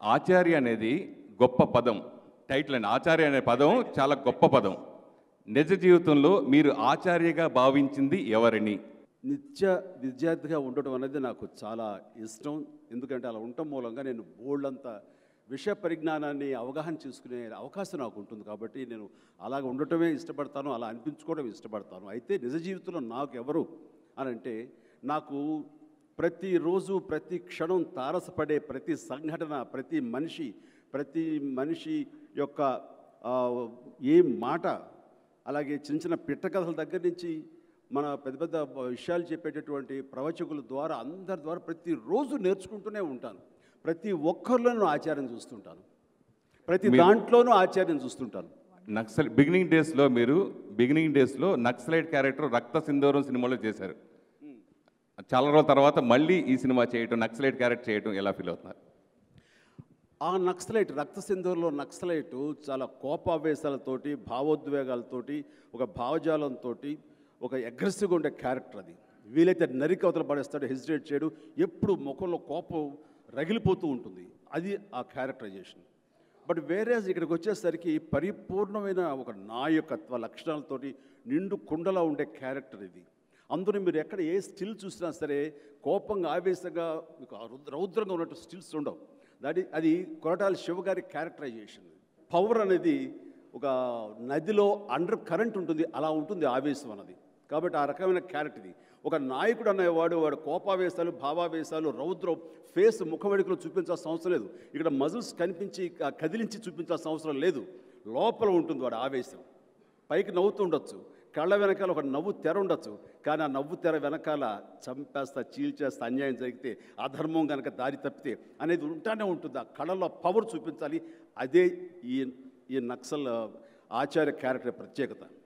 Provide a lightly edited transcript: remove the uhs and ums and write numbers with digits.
ఆచార్య అనేది గొప్ప పదం. టైటిల్ అండి, ఆచార్య అనే పదం చాలా గొప్ప పదం. నిజ జీవితంలో మీరు ఆచార్యగా భావించింది ఎవరిని? నిత్య విద్యార్థిగా ఉండటం అనేది నాకు చాలా ఇష్టం. ఎందుకంటే అలా ఉండటం మూలంగా నేను బోల్డంత విషయ పరిజ్ఞానాన్ని అవగాహన చేసుకునే అవకాశం నాకు ఉంటుంది. కాబట్టి నేను అలాగ ఉండటమే ఇష్టపడతాను, అలా అనిపించుకోవడం ఇష్టపడతాను. అయితే నిజ జీవితంలో నాకు ఎవరు అని అంటే, నాకు ప్రతిరోజు ప్రతి క్షణం తారసపడే ప్రతి సంఘటన, ప్రతి మనిషి యొక్క ఏ మాట, అలాగే చిన్న చిన్న పిట్టకథల దగ్గర నుంచి మన పెద్ద పెద్ద విషయాలు చెప్పేటటువంటి ప్రవచకుల ద్వారా, అందరి ద్వారా ప్రతిరోజు నేర్చుకుంటూనే ఉంటాను. ప్రతి ఒక్కరిలోనూ ఆచార్యం చూస్తుంటాను, ప్రతి దాంట్లోనూ ఆచార్యం చూస్తుంటాను. బిగినింగ్ డేస్లో నక్సలైట్ క్యారెక్టర్ రక్త సింధూరం సినిమాలో చేశారు. చాలా రోజుల తర్వాత మళ్ళీ ఈ సినిమా చేయటం, నక్సలైట్ క్యారెక్టర్ చేయటం ఎలా ఫీల్ అవుతున్నారు? ఆ నక్సలైట్, రక్త సింధూరంలో నక్సలైట్ చాలా కోపావేశాలతోటి, భావోద్వేగాలతోటి, ఒక భావజాలంతో, ఒక అగ్రెసివ్గా ఉండే క్యారెక్టర్ అది. వీలైతే నరికి అవతల పడేస్తాడు, హెసిటేట్ చేయడు, ఎప్పుడు ముఖంలో కోపం రగిలిపోతూ ఉంటుంది. అది ఆ క్యారెక్టరైజేషన్. బట్ వేరేజ్ ఇక్కడికి వచ్చేసరికి పరిపూర్ణమైన ఒక నాయకత్వ లక్షణాలతోటి నిండు కుండలా ఉండే క్యారెక్టర్ ఇది. అందులో మీరు ఎక్కడ ఏ స్టిల్ చూసినా సరే కోపంగా, ఆవేశంగా, రౌద్రంగా ఉన్నట్టు స్టిల్స్ ఉండవు. అది కొరటాల శివ గారి క్యారెక్టరైజేషన్. పవర్ అనేది ఒక నదిలో అండర్ కరెంట్ ఉంటుంది, అలా ఉంటుంది ఆవేశం అన్నది. కాబట్టి ఆ రకమైన క్యారెక్టర్ ఇది. ఒక నాయకుడు అనేవాడు వాడు కోపావేశాలు, భావావేశాలు, రౌద్రం, ఫేస్ ముఖవెడుకలు చూపించాల్సిన అవసరం లేదు. ఇక్కడ మజిల్స్ కనిపించి కదిలించి చూపించాల్సిన అవసరం లేదు. లోపల ఉంటుంది వాడు ఆవేశం. పైకి నవ్వుతూ ఉండొచ్చు, కళ్ళ వెనకాల ఒక నవ్వు తెర ఉండొచ్చు, కానీ ఆ నవ్వు తెర వెనకాల చంపేస్తా, చీల్చేస్తా, అన్యాయం జరిగితే, అధర్మం కనుక దారి తప్పితే అనేది ఉంటానే ఉంటుంది. ఆ కళలో పవర్ చూపించాలి. అదే ఈ నక్సల్ ఆచార్య క్యారెక్టర్ ప్రత్యేకత.